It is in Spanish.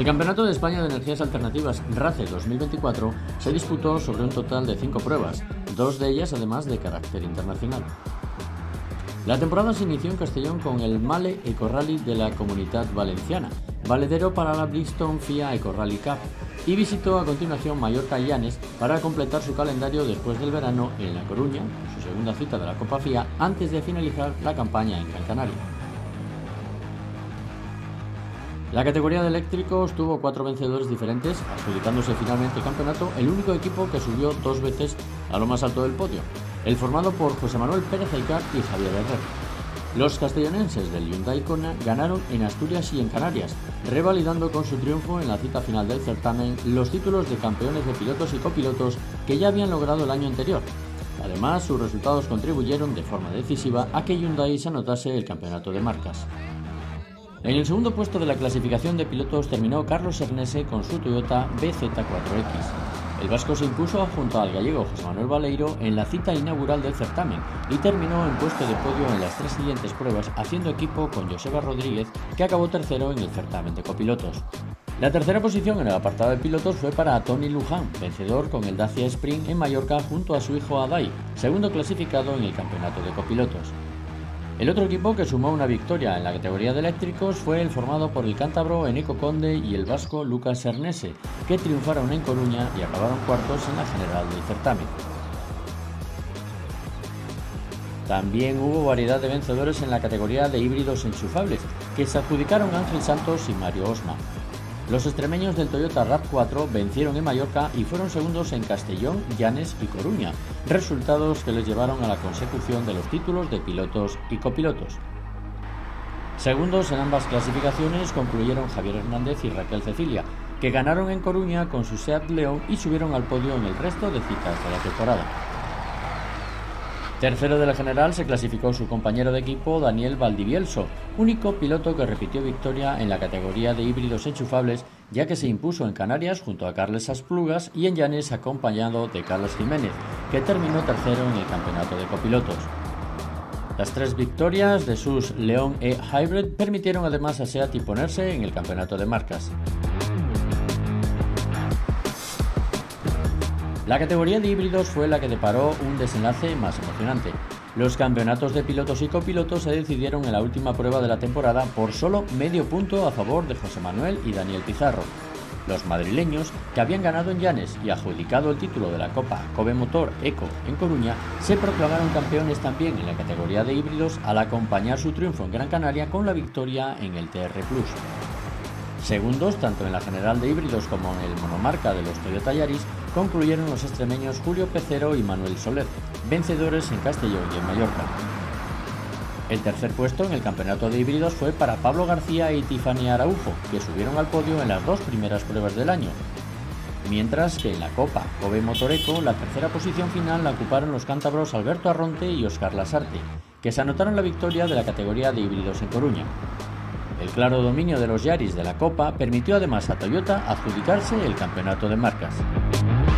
El Campeonato de España de Energías Alternativas RACE 2024 se disputó sobre un total de 5 pruebas, 2 de ellas además de carácter internacional. La temporada se inició en Castellón con el Male Eco Rally de la Comunitat Valenciana, valedero para la Bristol FIA Eco Rally Cup, y visitó a continuación Mallorca y Llanes para completar su calendario después del verano en La Coruña, su segunda cita de la Copa FIA, antes de finalizar la campaña en Gran Canaria. La categoría de eléctricos tuvo 4 vencedores diferentes, adjudicándose finalmente el campeonato el único equipo que subió 2 veces a lo más alto del podio, el formado por José Manuel Pérez Aycar y Javier Herrera. Los castellonenses del Hyundai Kona ganaron en Asturias y en Canarias, revalidando con su triunfo en la cita final del certamen los títulos de campeones de pilotos y copilotos que ya habían logrado el año anterior. Además, sus resultados contribuyeron de forma decisiva a que Hyundai se anotase el campeonato de marcas. En el segundo puesto de la clasificación de pilotos terminó Carlos Ernese con su Toyota BZ4X. El vasco se impuso junto al gallego José Manuel Baleiro en la cita inaugural del certamen y terminó en puesto de podio en las 3 siguientes pruebas, haciendo equipo con Joseba Rodríguez, que acabó tercero en el certamen de copilotos. La tercera posición en el apartado de pilotos fue para Tony Luján, vencedor con el Dacia Spring en Mallorca junto a su hijo Adai, segundo clasificado en el campeonato de copilotos. El otro equipo que sumó una victoria en la categoría de eléctricos fue el formado por el cántabro Eneco Conde y el vasco Lucas Ernese, que triunfaron en Coruña y acabaron cuartos en la general del certamen. También hubo variedad de vencedores en la categoría de híbridos enchufables, que se adjudicaron Ángel Santos y Mario Osma. Los extremeños del Toyota RAV4 vencieron en Mallorca y fueron segundos en Castellón, Llanes y Coruña, resultados que les llevaron a la consecución de los títulos de pilotos y copilotos. Segundos en ambas clasificaciones concluyeron Javier Hernández y Raquel Cecilia, que ganaron en Coruña con su Seat León y subieron al podio en el resto de citas de la temporada. Tercero de la general se clasificó su compañero de equipo Daniel Valdivielso, único piloto que repitió victoria en la categoría de híbridos enchufables, ya que se impuso en Canarias junto a Carles Asplugas y en Llanes acompañado de Carlos Jiménez, que terminó tercero en el campeonato de copilotos. Las 3 victorias de sus León E-Hybrid permitieron además a Seat imponerse en el campeonato de marcas. La categoría de híbridos fue la que deparó un desenlace más emocionante. Los campeonatos de pilotos y copilotos se decidieron en la última prueba de la temporada por solo medio punto a favor de José Manuel y Daniel Pizarro. Los madrileños, que habían ganado en Llanes y adjudicado el título de la Copa Kobe Motor Eco en Coruña, se proclamaron campeones también en la categoría de híbridos al acompañar su triunfo en Gran Canaria con la victoria en el TR Plus. Segundos, tanto en la general de híbridos como en el monomarca de los Toyota Yaris, concluyeron los extremeños Julio Pecero y Manuel Soler, vencedores en Castellón y en Mallorca. El tercer puesto en el campeonato de híbridos fue para Pablo García y Tiffany Araujo, que subieron al podio en las 2 primeras pruebas del año. Mientras que en la Copa Kobe Motor Eco, la tercera posición final la ocuparon los cántabros Alberto Arronte y Óscar Lasarte, que se anotaron la victoria de la categoría de híbridos en Coruña. El claro dominio de los Yaris de la Copa permitió además a Toyota adjudicarse el campeonato de marcas.